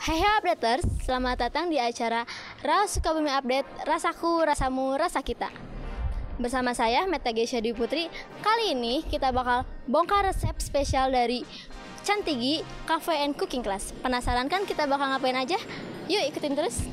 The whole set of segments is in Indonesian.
Hai updaters, selamat datang di acara Ras Sukabumi Update, rasaku, rasamu, rasa kita. Bersama saya Meta Gesya Dwi Putri. Kali ini kita bakal bongkar resep spesial dari Cantigi Cafe and Cooking Class. Penasaran kan kita bakal ngapain aja? Yuk ikutin terus.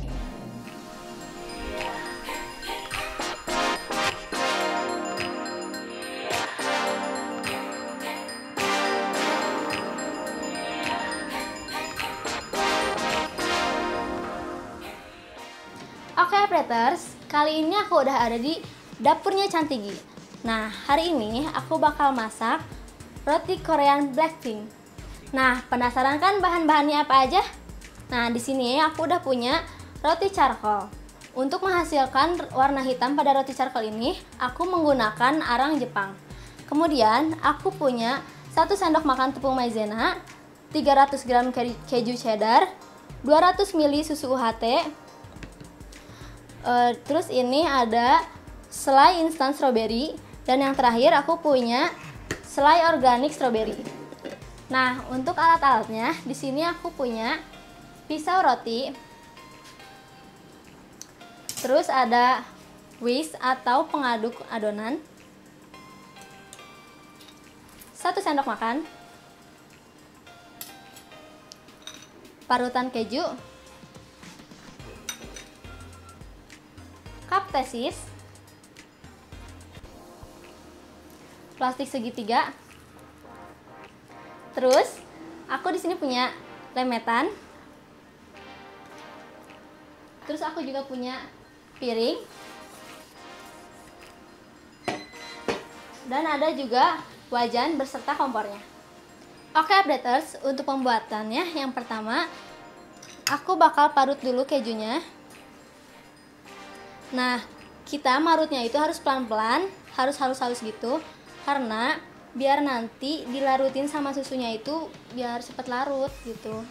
Oke updaters, kali ini aku udah ada di dapurnya Cantigi. Nah, hari ini aku bakal masak roti Korean Blackpink. Nah, penasaran kan bahan-bahannya apa aja? Nah, di sini aku udah punya roti charcoal. Untuk menghasilkan warna hitam pada roti charcoal ini, aku menggunakan arang Jepang. Kemudian, aku punya 1 sendok makan tepung maizena, 300 gram keju cheddar, 200 ml susu UHT. Terus ini ada selai instan strawberry, dan yang terakhir aku punya selai organik strawberry. Nah, untuk alat-alatnya di sini aku punya pisau roti. Terus ada whisk atau pengaduk adonan, 1 sendok makan, parutan keju, cup tesis, plastik segitiga. Terus aku di sini punya lemetan. Terus aku juga punya piring. Dan ada juga wajan beserta kompornya. Oke updaters, untuk pembuatannya yang pertama aku bakal parut dulu kejunya. Nah, kita marutnya itu harus pelan-pelan, harus halus-halus gitu, karena biar nanti dilarutin sama susunya itu biar cepat larut gitu.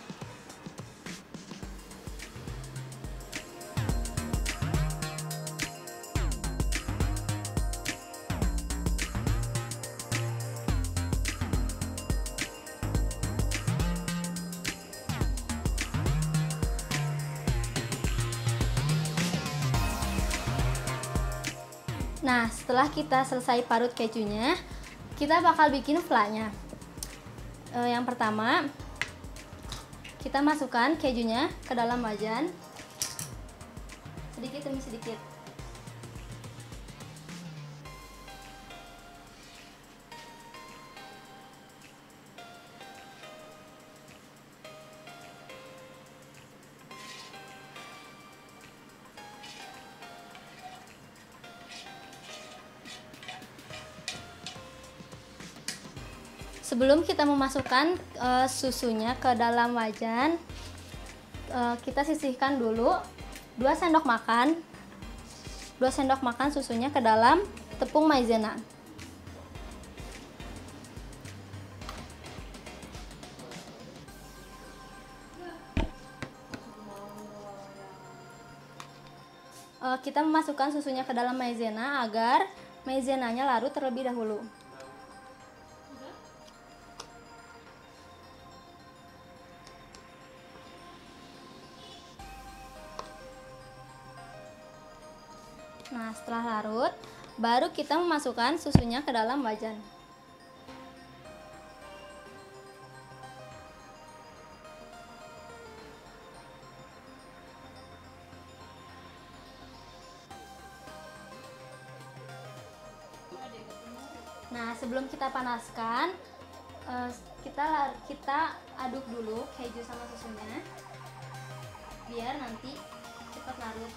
Nah, setelah kita selesai parut kejunya, kita bakal bikin flanya. Yang pertama, kita masukkan kejunya ke dalam wajan, sedikit demi sedikit. Sebelum kita memasukkan susunya ke dalam wajan, kita sisihkan dulu 2 sendok makan susunya ke dalam tepung maizena. Kita memasukkan susunya ke dalam maizena agar maizenanya larut terlebih dahulu. Nah, setelah larut, baru kita memasukkan susunya ke dalam wajan. Nah, sebelum kita panaskan, kita aduk dulu keju sama susunya, biar nanti cepat larut.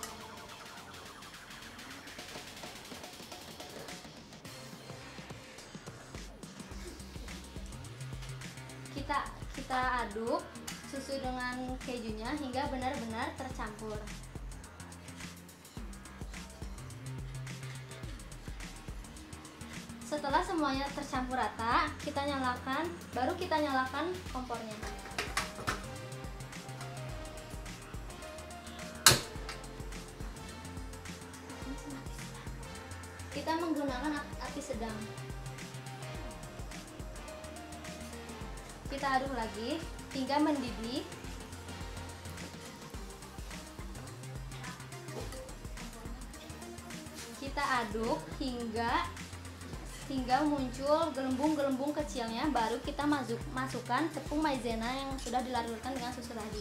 Kita aduk susu dengan kejunya hingga benar-benar tercampur. Setelah semuanya tercampur rata, baru kita nyalakan kompornya. Kita menggunakan api sedang. Kita aduk lagi hingga mendidih. aduk hingga muncul gelembung-gelembung kecilnya, baru kita masukkan tepung maizena yang sudah dilarutkan dengan susu tadi.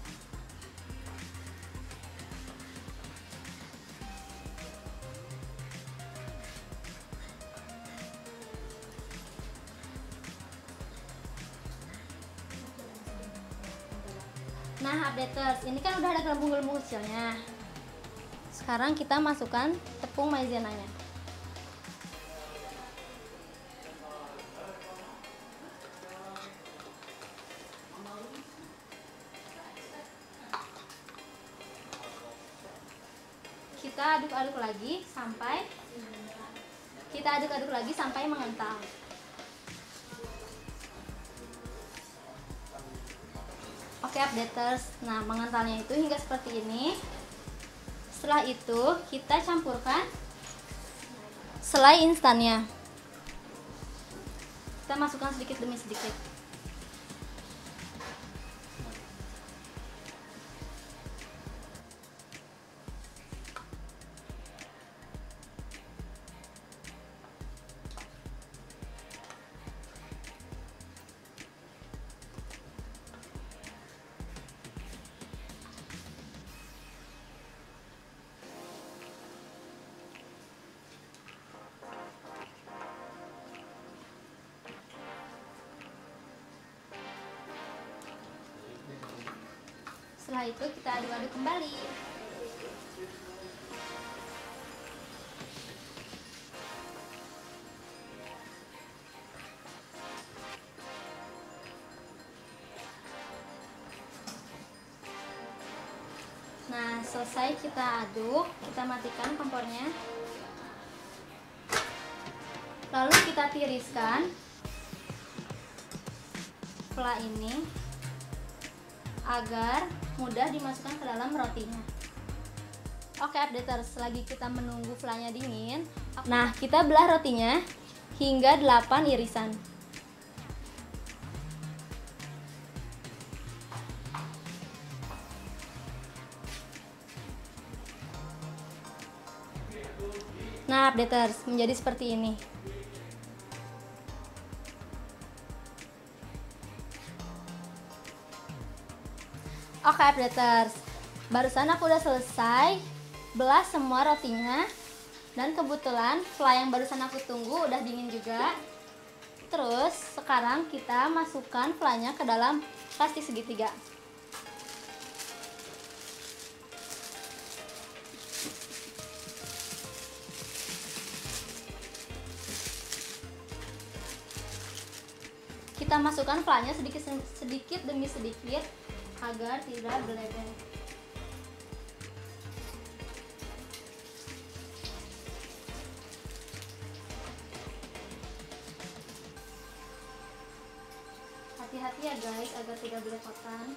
Nah, updaters, ini kan udah ada gelembung-gelembung kecilnya. Sekarang kita masukkan tepung maizenanya. Kita aduk-aduk lagi sampai mengental. Oke, updaters, nah mengentalnya itu hingga seperti ini. Setelah itu kita campurkan selai instannya. Kita masukkan sedikit demi sedikit. Setelah itu kita aduk-aduk kembali. Nah, selesai kita aduk, kita matikan kompornya. Lalu kita tiriskan fla ini agar mudah dimasukkan ke dalam rotinya. Oke, updaters, selagi kita menunggu flanya dingin, nah kita belah rotinya hingga 8 irisan. Nah, updaters, menjadi seperti ini. Oke, updaters, barusan aku udah selesai belah semua rotinya, dan kebetulan fla yang barusan aku tunggu udah dingin juga. Terus sekarang kita masukkan flanya ke dalam plastik segitiga. Kita masukkan flanya sedikit demi sedikit agar tidak berlebihan. Hati-hati ya guys, agar tidak belepotan.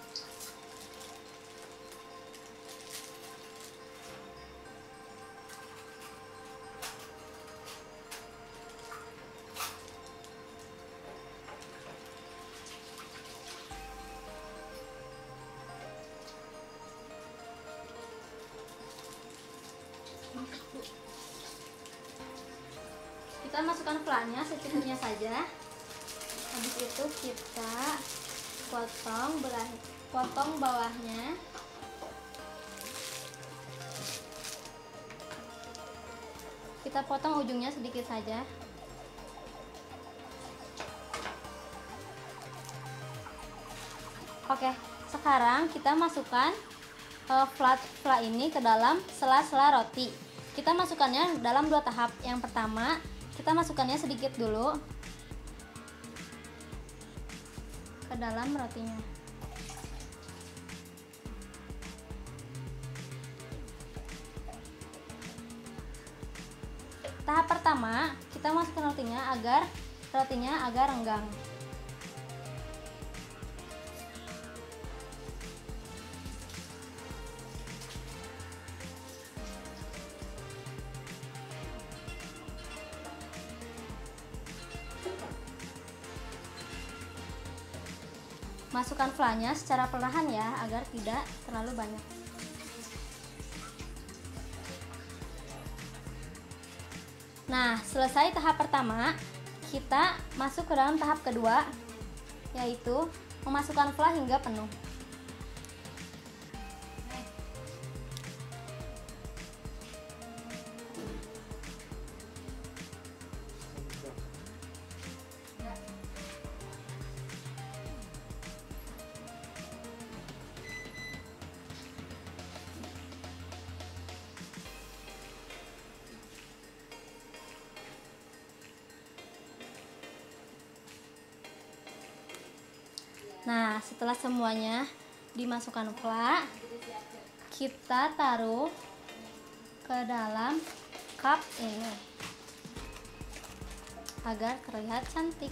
Kita masukkan flanya secukupnya saja. Habis itu kita potong bawahnya. Kita potong ujungnya sedikit saja. Oke, sekarang kita masukkan fla ini ke dalam sela-sela roti. Kita masukkannya dalam 2 tahap. Yang pertama, kita masukkannya sedikit dulu ke dalam rotinya. Tahap pertama, kita masukkan rotinya agar renggang. Masukkan flanya secara perlahan ya, agar tidak terlalu banyak. Nah, selesai tahap pertama, kita masuk ke dalam tahap kedua, yaitu memasukkan fla hingga penuh. Nah, setelah semuanya dimasukkan fla, kita taruh ke dalam cup ini agar terlihat cantik.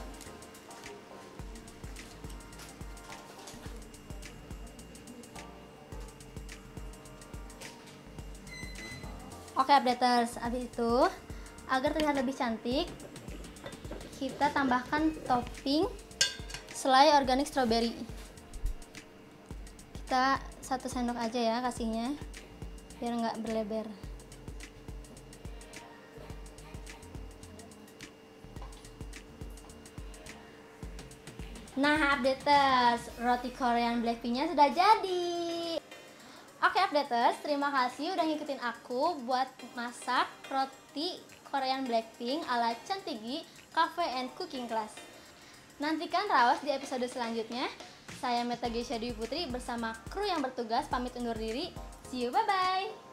Oke, updaters, habis itu agar terlihat lebih cantik, kita tambahkan topping selai organik strawberry. Kita 1 sendok aja ya kasihnya, biar nggak berlebar. Nah, updaters, roti Korean Blackpink-nya sudah jadi. Oke, updaters, terima kasih udah ngikutin aku buat masak roti Korean Blackpink ala Chantigi Cafe and Cooking Class. Nantikan Raos di episode selanjutnya. Saya Meta Geisha Dwi Putri bersama kru yang bertugas pamit undur diri. See you, bye-bye!